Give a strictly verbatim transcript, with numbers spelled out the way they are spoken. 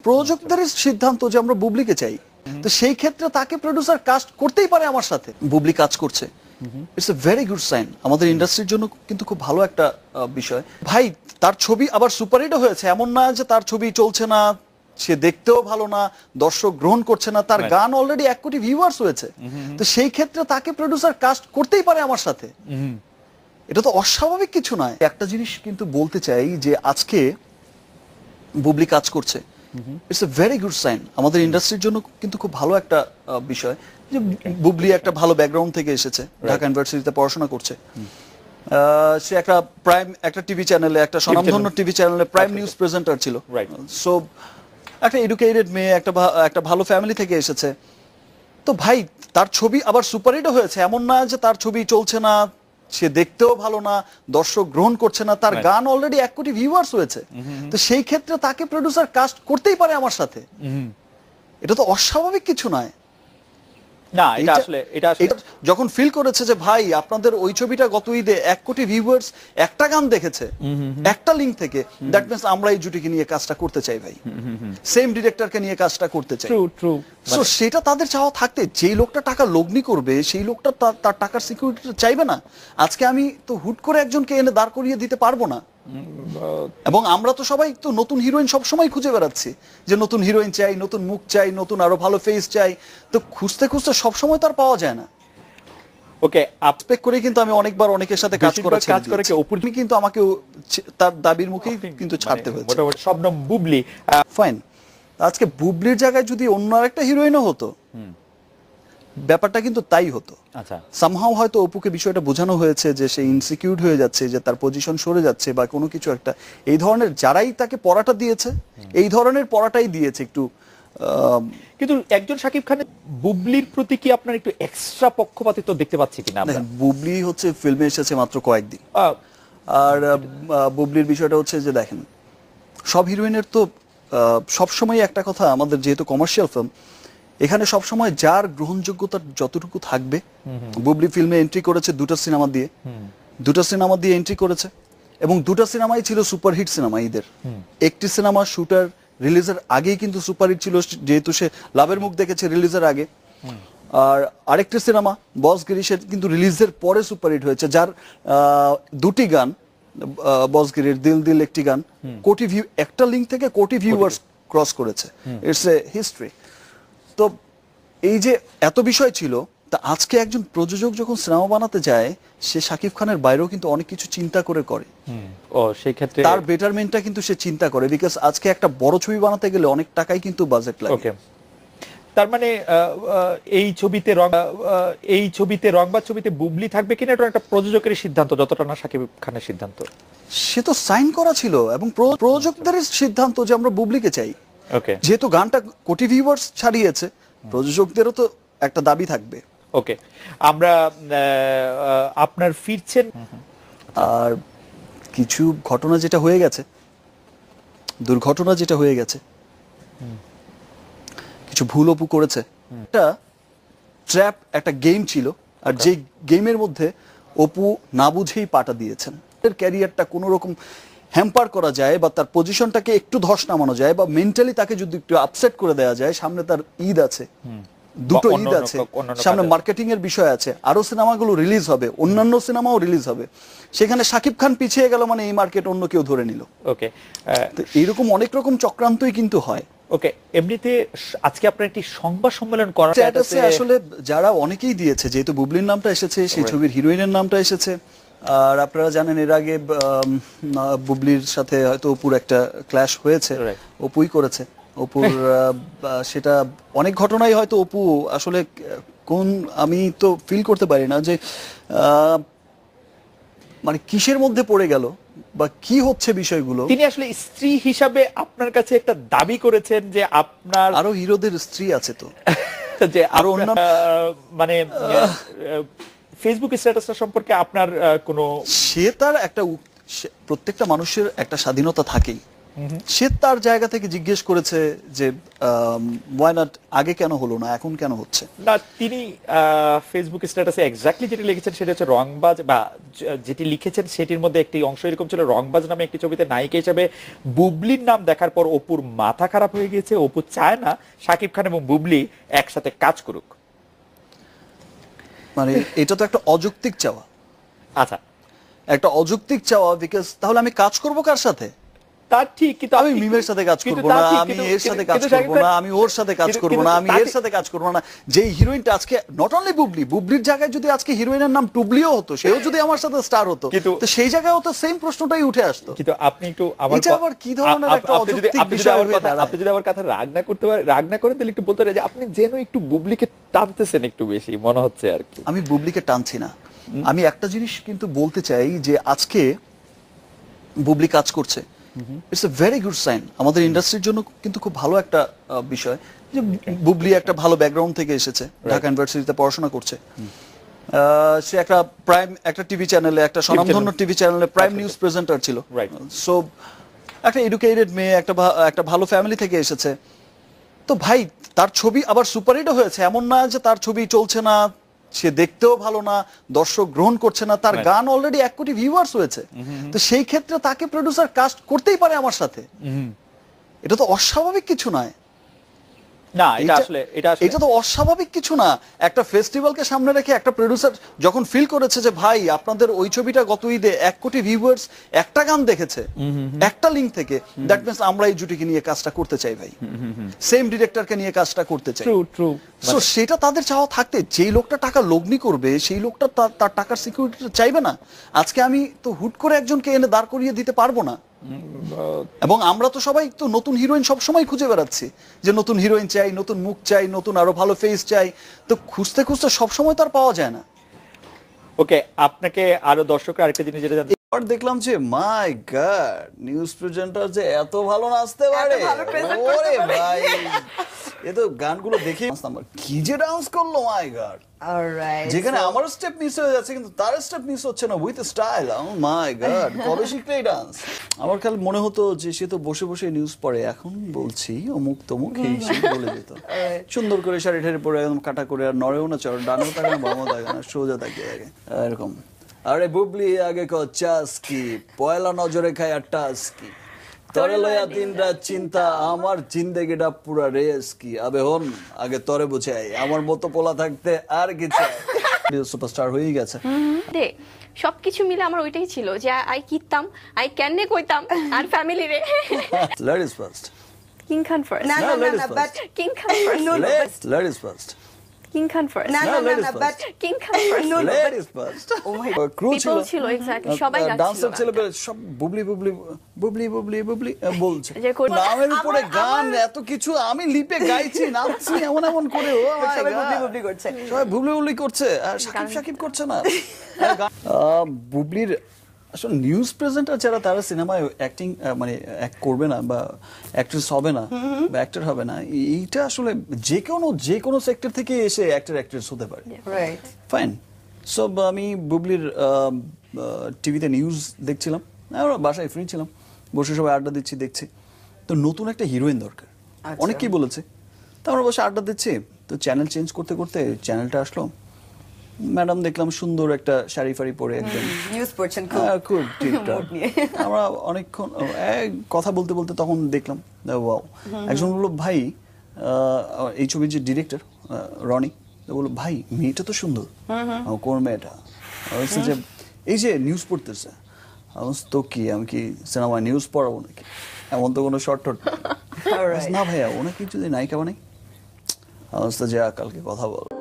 প্রযোজকদের সিদ্ধান্ত যে আমরা বুবলিকে চাই, তো সেই ক্ষেত্রে তাকে প্রোডিউসার কাস্ট করতেই পারে আমার সাথে। বুবলি কাজ করছে, it's a very good sign আমাদের ইন্ডাস্ট্রির জন্য, কিন্তু খুব ভালো একটা বিষয়। ভাই তার ছবি আবার সুপারহিটও হয়েছে, এমন না যে তার ছবি চলছে না, সে দেখতেও ভালো না, দর্শক গ্রহণ করছে না, তার গান অলরেডি এক কোটি ভিউয়ার্স হয়েছে, তো সেই ক্ষেত্রে তাকে প্রোডিউসার কাস্ট করতেই পারে আমার সাথে। এটা তো অস্বাভাবিক কিছু নয়। একটা জিনিস কিন্তু বলতে চাই যে আজকে বুবলি কাজ করছে, it's a very good sign আমাদের ইন্ডাস্ট্রির জন্য, কিন্তু খুব ভালো একটা বিষয় যে বুবলি একটা ভালো ব্যাকগ্রাউন্ড থেকে এসেছে, ঢাকা ইউনিভার্সিটিতে পড়াশোনা করছে, সে একটা প্রাইম একটা টিভি চ্যানেলে, একটা স্বনামধন্য টিভি চ্যানেলে প্রাইম নিউজ প্রেজেন্টার ছিল। সো একটা এডুকেটেড মেয়ে, একটা একটা ভালো ফ্যামিলি থেকে এসেছে, তো ভাই তার ছবি আবার সুপারহিটও হয়েছে, এমন না যে তার ছবি চলছে না, সে দেখতেও ভালো না, দর্শক গ্রহণ করছে না, তার গান অলরেডি এক কোটি ভিউয়ার্স হয়েছে, তো সেই ক্ষেত্রে তাকে প্রোডিউসার কাস্ট করতেই পারে আমার সাথে। এটা তো অস্বাভাবিক কিছু নয়। না, এটা আসলে এটা আসলে যখন ফিল করেছে যে ভাই আপনাদের ওই ছবিটা গত ঈদে এক কোটি ভিউয়ার্স একটা গান দেখেছে একটা লিংক থেকে, দ্যাট মিন্স আমরা এই জুটিকে নিয়ে কাজটা করতে চাই ভাই, সেম ডিরেক্টরকে নিয়ে কাজটা করতে চাই। ট্রু ট্রু সো সেটা তাদের চাওয়া থাকতে, যেই লোকটা টাকা লগ্নি করবে সেই লোকটা তার টাকার সিকিউরিটিটা চাইবে না। আজকে আমি তো হুট করে একজনকে এনে দাঁড় করিয়ে দিতে পারবো না, এবং আমরা তো সবাই তো নতুন হিরোইন সব সময় খুঁজে বেড়াচ্ছি, যে নতুন হিরোইন চাই, নতুন মুখ চাই, নতুন আরো ভালো ফেস চাই, তো খুঁজতে খুঁজতে সব সময় তো আর পাওয়া যায় না। ওকে, আপস্পেক করে কিন্তু আমি অনেকবার অনেকের সাথে কাজ করেছি, কাজ করে কি অপুর কিন্তু আমাকে তার দাবির মুখেই কিন্তু ছাড়তে হয়েছে। মোটামুটি শবনম বুবলি ফাইন, আজকে বুবলির জায়গায় যদি অন্য আরেকটা হিরোইনও হতো, ব্যাপারটা কিন্তু তাই হতো। আচ্ছা, সামহাও হয়তো অপুকে বিষয়টা বোঝানো হয়েছে যে সে ইনসিকিউর হয়ে যাচ্ছে, যে তার পজিশন সরে যাচ্ছে বা কোনো কিছু একটা, এই ধরনের যারাই তাকে পড়াটা দিয়েছে এই ধরনের পড়াটাই দিয়েছে একটু। কিন্তু একজন শাকিব খানের বুবলির প্রতি কি আপনার একটু এক্সট্রা পক্ষপাতিত্ব দেখতে পাচ্ছি কিনা আমরা? বুবলি হচ্ছে ফিল্মে এসেছে মাত্র কয়েকদিন, আর বুবলির বিষয়টা হচ্ছে যে দেখেন, সব হিরোইনের তো সবসময় একটা কথা, আমাদের যেহেতু কমার্শিয়াল ফিল্ম, এখানে সবসময় যার গ্রহণযোগ্যতা যতটুকু থাকবে, বুবলি ফিল্মে এন্ট্রি করেছে দুটো সিনেমা দিয়ে, দুটো সিনেমা দিয়ে এন্ট্রি করেছে, এবং দুটো সিনেমাই ছিল সুপারহিট সিনেমা ঈদের। একটি সিনেমা শুটার রিলিজের আগেই কিন্তু সুপারহিট ছিল, যেহেতু সে লাভের মুখ দেখেছে রিলিজের আগে, আর আরেকটি সিনেমা বসগিরি সে কিন্তু রিলিজের পরে সুপারহিট হয়েছে, যার দুটি গান, বসগিরির দিল দিল একটি গান কোটি ভিউ, একটা লিঙ্ক থেকে কোটি ভিউয়ার্স ক্রস করেছে, ইটস এ হিস্ট্রি। তো এই যে এত বিষয় ছিল, তা আজকে একজন প্রযোজক যখন সিনেমা বানাতে যায়, সে শাকিব খানের বাইরেও কিন্তু অনেক কিছু চিন্তা করে করে, ও সেই ক্ষেত্রে তার বেটারমেন্টটা কিন্তু সে চিন্তা করে, বিকজ আজকে একটা বড় ছবি বানাতে গেলে অনেক টাকাই কিন্তু বাজেট লাগে। ওকে, তার মানে এই ছবিতে রং এই ছবিতে রংবাজ ছবিতে বুবলি থাকবে কিনা এটা একটা প্রযোজকের সিদ্ধান্ত, যতটা না শাকিব খানের সিদ্ধান্ত। সে তো সাইন করা ছিল, এবং প্রযোজকদের সিদ্ধান্ত যে আমরা বুবলিকে চাই। ওকে, যেহেতু গানটা কোটি ভিউয়ার্স ছাড়িয়েছে, প্রযোজকদেরও তো একটা দাবি থাকবে। ওকে, আমরা আপনার ফিরছেন, আর কিছু ঘটনা যেটা হয়ে গেছে, দুর্ঘটনা যেটা হয়ে গেছে, কিছু ভুল অপু করেছে, একটা ট্র্যাপ, একটা গেম ছিল, আর যে গেমের মধ্যে অপু না বুঝেই পাটা দিয়েছেন। এর ক্যারিয়ারটা কোনো রকম হ্যাম্পার করা যায়, বা তার পজিশনটাকে একটু ধস নামানো যায়, বা মেন্টালি তাকে যদি একটু আপসেট করে দেওয়া যায়, সামনে তার ঈদ আছে, দুটো ঈদ আছে সামনে, মার্কেটিং এর বিষয় আছে, আরো সিনেমাগুলো রিলিজ হবে, অন্যান্য সিনেমাও রিলিজ হবে, সেখানে শাকিব খান পিছিয়ে গেল মানে এই মার্কেট অন্য কেউ ধরে নিল। ওকে, তো এইরকম অনেক রকম চক্রান্তই কিন্তু হয়। ওকে, এমনিতে আজকে আপনার একটি সংবাদ সম্মেলন করা আছে, আসলে যারা অনেকেই দিয়েছে, যেহেতু বুবলির নামটা এসেছে, সেই ছবির হিরোইনের নামটা এসেছে, আর আপনারা জানেন এর আগে বুবলির সাথে হয়তো অপুর একটা ক্ল্যাশ হয়েছে, অপুই করেছে অপুর, সেটা অনেক ঘটনাই হয়তো অপু আসলে কোন, আমি তো ফিল করতে পারি না যে মানে কিসের মধ্যে পড়ে গেল বা কি হচ্ছে বিষয়গুলো। তিনি আসলে স্ত্রী হিসাবে আপনার কাছে একটা দাবি করেছেন যে আপনার আরো হিরোদের স্ত্রী আছে, তো যে আরো অন্য মানে ফেসবুক স্ট্যাটাসটা সম্পর্কে আপনার কোনো, সে তার একটা, প্রত্যেকটা মানুষের একটা স্বাধীনতা থাকেই, সে তার জায়গা থেকে জিজ্ঞেস করেছে যে ওয়াই নট আগে কেন হলো না, এখন কেন হচ্ছে। না, তিনি ফেসবুক স্ট্যাটাসে এক্স্যাক্টলি যেটি লিখেছেন সেটা হচ্ছে রংবাজ, বা য- যেটি লিখেছেন সেটির মধ্যে একটি অংশ এরকম ছিল, রংবাজ নামে একটি ছবিতে নায়িকা হিসেবে বুবলির নাম দেখার পর অপুর মাথা খারাপ হয়ে গিয়েছে, অপু চায় না শাকিব খান এবং বুবলি একসাথে কাজ করুক। মানে এটা তো একটা অযৌক্তিক চাওয়া, আচ্ছা, একটা অযৌক্তিক চাওয়া, বিকজ তাহলে আমি কাজ করব কার সাথে? তার ঠিক, কিন্তু আমি আপনি- মিমের সাথে কাজ কিন্তু করব তার না, ঠিক, আমি কিন্তু- এর সাথে কিন্তু- কাজ কিন্তু করব শাকিব খান- না, আমি ওর সাথে কাজ কিন্তু- করব কিন্তু না, আমি তার এর ঠিক- সাথে কাজ করব না। যেই হিরোইনটা আজকে নট অনলি বুবলি, বুবলির জায়গায় যদি আজকে হিরোইনের নাম টুবলিও হতো, সেও যদি আমার সাথে স্টার হতো, কিন্তু- তো সেই জায়গায়ও তো সেম প্রশ্নটাই উঠে আসতো। কিন্তু আপনি একটু আমার এটা ক- আবার কি ধরনের আপ- একটা আপনি যদি- অযৌক্তিক আপনি যদি বিষয় আমার হয়ে কথা- দাঁড়ায়? আপনি যদি আমার কথা রাগ না করতে পারেন, রাগ না করেন, তাহলে একটু বলতে পারেন যে আপনি যেন একটু বুবলিকে টানতেছেন একটু বেশি মনে হচ্ছে আর কি। আমি বুবলিকে টানছি না, আমি একটা জিনিস কিন্তু বলতে চাই যে আজকে বুবলি কাজ করছে, it's a very good sign, আমাদের ইন্ডাস্ট্রির জন্য কিন্তু খুব ভালো একটা আহ, বিষয় যে বুবলি একটা ভালো ব্যাকগ্রাউন্ড থেকে এসেছে, ঢাকা ইউনিভার্সিটিতে পড়াশোনা করছে। আহ, সে একটা প্রাইম একটা টিভি চ্যানেলে, একটা স্বনামধন্য টিভি চ্যানেলে প্রাইম নিউজ প্রেজেন্টার ছিল। Right. সো একটা এডুকেটেড মেয়ে, একটা ভা- একটা ভালো ফ্যামিলি থেকে এসেছে। তো ভাই, তার ছবি আবার সুপারহিটও হয়েছে, এমন না যে তার ছবি চলছে না, সে দেখতেও ভালো না, দর্শক গ্রহণ করছে না, তার Right. গান অলরেডি এক কোটি ভিউয়ার্স হয়েছে। তো সেই ক্ষেত্রে তাকে প্রডিউসার কাস্ট করতেই পারে আমার সাথে, এটা তো অস্বাভাবিক কিছু নয়। না, এটা এটা- আসলে এটা আসলে এটা তো অস্বাভাবিক কিছু না। একটা ফেস্টিভ্যালকে সামনে রেখে একটা প্রডিউসার যখন ফিল করেছে যে ভাই আপনাদের ওই ছবিটা গত ঈদে এক কোটি ভিউয়ার্স একটা গান দেখেছে একটা লিঙ্ক থেকে, দ্যাট মিন্স আমরা এই জুটিকে নিয়ে কাজটা করতে চাই ভাই, সেম ডিরেক্টরকে নিয়ে কাজটা করতে চাই। ট্রু ট্রু সো সেটা তাদের চাওয়া থাকতে, যেই লোকটা টাকা লগ্নি করবে সেই লোকটা তার- তার টাকার সিকিউরিটি চাইবে না। আজকে আমি তো হুট করে একজনকে এনে দাঁড় করিয়ে দিতে পারবো না, এবং আমরা তো সবাই তো নতুন হিরোইন সব সময় খুঁজে বেড়াচ্ছি যে নতুন হিরোইন চাই, নতুন মুখ চাই, নতুন আরো ভালো ফেস চাই। তো খুঁজতে খুঁজতে সব সময় তো আর পাওয়া যায় না। ওকে, আপনাকে আরো দর্শকরা আরেকটা জিনিস যেটা জানতে এবার দেখলাম যে মাই গড, নিউজ প্রেজেন্টার যে এত ভালো নাচতে পারে, ভালো present করতে ওরে পারে। ভাই, এ তো গানগুলো দেখে কি যে ডান্স করলো, মাই গড। অলরাইট, যেখানে আমার স্টেপ মিস হয়ে যাচ্ছে কিন্তু তার স্টেপ মিস হচ্ছে না, with style. Oh my god, কবে শিখলে এই ডান্স? আমার খালি মনে হতো যে সে তো বসে বসে নিউজ পড়ে, এখন বলছি অমুক তমুক এই সেই বলে যেত। সুন্দর করে শাড়ি ঠাড়ি পরে একদম কাটা করে, আর নড়েও না, চড় ডানেও থাকে না, বামও থাকে না, সোজা তাকিয়ে থাকে এরকম। আরে বুবলি আগে ক চাস কি, পয়লা নজরে খায় আর টাস কি, তরে লয়া দিন রাত চিন্তা, আমার জিন্দেগিটা পুরা রেস কি, আবে হন আগে তরে বুঝাই, আমার মতো পোলা থাকতে আর কি চাই। সুপারস্টার হয়েই গেছে। দে সবকিছু মিলে আমার ওইটাই ছিল যে আই কিতাম, আই ক্যানে কইতাম, আর ফ্যামিলি রে ladies first, king Khan first, না No, না না ladies না first. But king Khan first, No, no, ladies first, king Khan first, না No, না না ladies না first. But king Khan first, No, no, but- ladies first. Oh my crew ছিল, পিপল ছিল, এক্স্যাক্টলি সবাই ডান্সার ছিল, গাচ্ছিল সব বুবলি বুবলি বুবলি বুবলি বুবলি আহ, বলছে যে কোন- নামের উপরে আমার- গান, আমার- এত কিছু, আমি লিপে গাইছি, নাচছি এমন এমন করে, ও my সবাই God। বুবলি বুবলি করছে। সবাই বুবলি বুবলি করছে, আর সাকিব সাকিব করছে না। আহ, বুবলির আসলে নিউজ প্রেজেন্টার যারা, তারা সিনেমায় অ্যাক্টিং মানে অ্যাক্ট করবে না বা অ্যাক্ট্রেস হবে না বা অ্যাক্টর হবে না, এইটা আসলে যে কোনো যে কোনো সেক্টর থেকে এসে অ্যাক্টর অ্যাক্ট্রেস হতে পারে। Right, fine. সো আমি বুবলির টিভিতে নিউজ দেখছিলাম, আমরা বাসায় ফ্রি ছিলাম, বসে সবাই আড্ডা দিচ্ছি, দেখছি তো নতুন একটা হিরোইন দরকার, আচ্ছা। অনেকেই বলেছে। তো আমরা বসে আড্ডা দিচ্ছি, তো চ্যানেল চেঞ্জ করতে করতে চ্যানেলটা আসলো, ম্যাডাম দেখলাম সুন্দর একটা শাড়ি ফাড়ি পরে একদম, নিউজ পড়ছেন খুব হ্যাঁ, খুব টিপটপ। mood নিয়ে। আমরা অনেকক্ষণ এই কথা বলতে বলতে তখন দেখলাম ওয়াও, একজন বললো ভাই, আহ, এই ছবির যে ডিরেক্টর রনি, তো বললো ভাই মেয়েটা তো সুন্দর। আমি, কোন মেয়েটা? আমি বলছি যে এই যে নিউজ পড়তেছে। আমি বলছি, তো কি আমি কি সিনেমায় নিউজ পড়াবো নাকি, এমন তো কোনো শর্ট টট Alright. না ভাইয়া, ওনাকে যদি নায়িকা বানাই। আমি বলছি, যা কালকে কথা বল।